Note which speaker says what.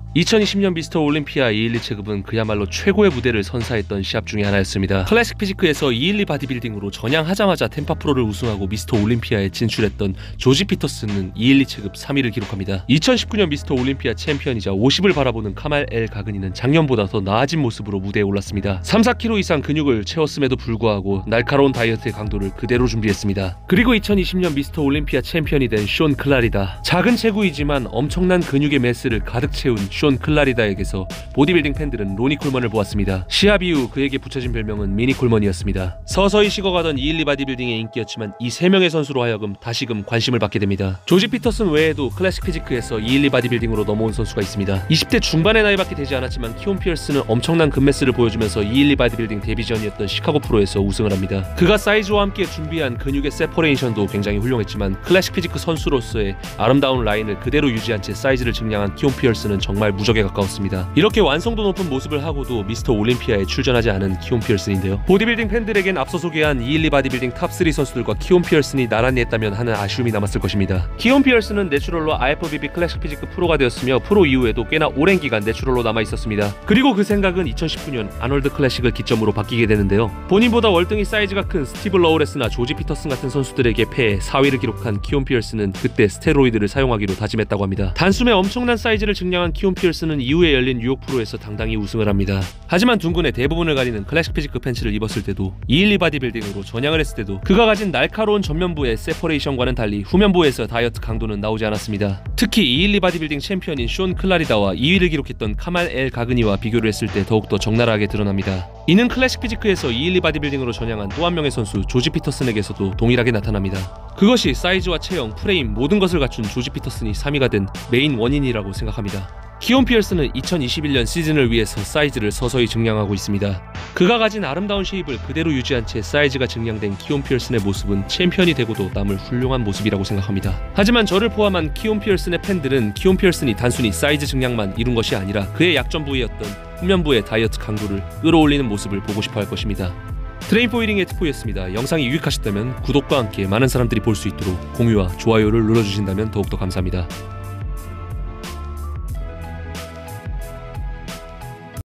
Speaker 1: 2020년 미스터 올림피아 212 체급은 그야말로 최고의 무대를 선사했던 시합 중에 하나였습니다. 클래식 피지크에서 212 바디빌딩으로 전향하자마자 템파 프로를 우승하고 미스터 올림피아에 진출했던 조지 피터슨은 212 체급 3위를 기록합니다. 2019년 미스터 올림피아 챔피언이자 50을 바라보는 카말 엘 가그니는 작년보다 더 나아진 모습으로 무대에 올랐습니다. 3-4kg 이상 근육을 채웠음에도 불구하고 날카로운 다이어트의 강도를 그대로 준비했습니다. 그리고 2020년 미스터 올림피아 챔피언이 된 숀 클라리다. 작은 체구이지만 엄청난 근육의 매스를 가득 채운 숀 클라리다에게서 보디빌딩 팬들은 로니 콜먼을 보았습니다. 시합 이후 그에게 붙여진 별명은 미니 콜먼이었습니다. 서서히 식어가던 212 바디빌딩의 인기였지만 이 3명의 선수로 하여금 다시금 관심을 받게 됩니다. 조지 피터슨 외에도 클래식 피지크에서 212 바디빌딩으로 넘어온 선수가 있습니다. 20대 중반의 나이밖에 되지 않았지만 키온 피어스는 엄청난 근매스를 보여주면서 212 바디빌딩 데뷔전이었던 시카고 프로에서 우승을 합니다. 그가 사이즈와 함께 준비한 근육의 세퍼레이션도 굉장히 훌륭했지만 클래식 피지크 선수로서의 아름다운 라인을 그대로 유지한 채 사이즈를 증량한 키온 피어스는 정말 무적에 가까웠습니다. 이렇게 완성도 높은 모습을 하고도 미스터 올림피아에 출전하지 않은 키온 피어슨인데요. 보디빌딩 팬들에겐 앞서 소개한 212 바디빌딩 탑3 선수들과 키온 피어슨이 나란히 했다면 하는 아쉬움이 남았을 것입니다. 키온 피어슨은 내추럴로 IFBB 클래식 피지크 프로가 되었으며 프로 이후에도 꽤나 오랜 기간 내추럴로 남아 있었습니다. 그리고 그 생각은 2019년 아놀드 클래식을 기점으로 바뀌게 되는데요. 본인보다 월등히 사이즈가 큰 스티브 러우레스나 조지 피터슨 같은 선수들에게 패해 4위를 기록한 키온 피어슨은 그때 스테로이드를 사용하기로 다짐했다고 합니다. 단숨에 엄청난 사이즈를 증량한 키온 피어슨은 이후에 열린 뉴욕 프로에서 당당히 우승을 합니다. 하지만 둥근의 대부분을 가리는 클래식 피지크 팬츠를 입었을 때도 212 바디빌딩으로 전향을 했을 때도 그가 가진 날카로운 전면부의 세퍼레이션과는 달리 후면부에서 다이어트 강도는 나오지 않았습니다. 특히 212 바디빌딩 챔피언인 숀 클라리다와 2위를 기록했던 카말 엘 가그니와 비교를 했을 때 더욱더 적나라하게 드러납니다. 이는 클래식 피지크에서 212 바디빌딩으로 전향한 또 한 명의 선수 조지 피터슨에게서도 동일하게 나타납니다. 그것이 사이즈와 체형, 프레임 모든 것을 갖춘 조지 피터슨이 3위가 된 메인 원인이라고 생각합니다. 키온 피어스는 2021년 시즌을 위해서 사이즈를 서서히 증량하고 있습니다. 그가 가진 아름다운 쉐입을 그대로 유지한 채 사이즈가 증량된 키온 피어슨의 모습은 챔피언이 되고도 남을 훌륭한 모습이라고 생각합니다. 하지만 저를 포함한 키온 피어슨의 팬들은 키온 피어슨이 단순히 사이즈 증량만 이룬 것이 아니라 그의 약점 부위였던 후면부의 다이어트 강도를 끌어올리는 모습을 보고 싶어 할 것입니다. 트레인포이링의 트포이였습니다. 영상이 유익하셨다면 구독과 함께 많은 사람들이 볼 수 있도록 공유와 좋아요를 눌러주신다면 더욱더 감사합니다.